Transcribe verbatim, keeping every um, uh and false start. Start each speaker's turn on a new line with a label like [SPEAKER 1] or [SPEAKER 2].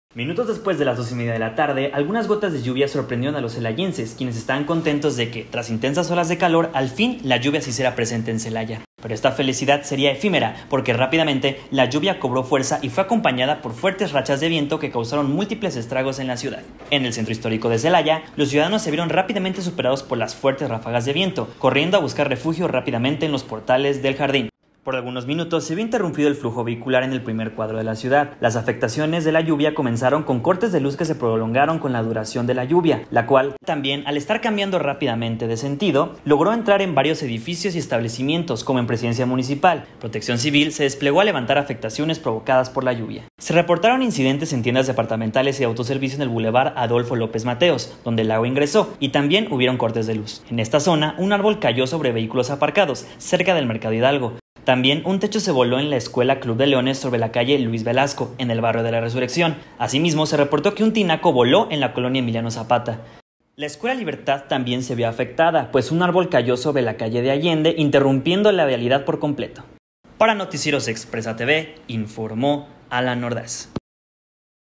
[SPEAKER 1] Minutos después de las dos y media de la tarde, algunas gotas de lluvia sorprendieron a los celayenses, quienes estaban contentos de que, tras intensas olas de calor, al fin la lluvia se hiciera presente en Celaya. Pero esta felicidad sería efímera, porque rápidamente la lluvia cobró fuerza y fue acompañada por fuertes rachas de viento que causaron múltiples estragos en la ciudad. En el centro histórico de Celaya, los ciudadanos se vieron rápidamente superados por las fuertes ráfagas de viento, corriendo a buscar refugio rápidamente en los portales del jardín. Por algunos minutos se vio interrumpido el flujo vehicular en el primer cuadro de la ciudad. Las afectaciones de la lluvia comenzaron con cortes de luz que se prolongaron con la duración de la lluvia, la cual también, al estar cambiando rápidamente de sentido, logró entrar en varios edificios y establecimientos, como en Presidencia Municipal. Protección Civil se desplegó a levantar afectaciones provocadas por la lluvia. Se reportaron incidentes en tiendas departamentales y autoservicio en el Boulevard Adolfo López Mateos, donde el agua ingresó, y también hubieron cortes de luz. En esta zona, un árbol cayó sobre vehículos aparcados, cerca del Mercado Hidalgo. También un techo se voló en la escuela Club de Leones sobre la calle Luis Velasco, en el barrio de la Resurrección. Asimismo, se reportó que un tinaco voló en la colonia Emiliano Zapata. La Escuela Libertad también se vio afectada, pues un árbol cayó sobre la calle de Allende, interrumpiendo la vialidad por completo. Para Noticieros Expresa T V, informó Alan Ordaz.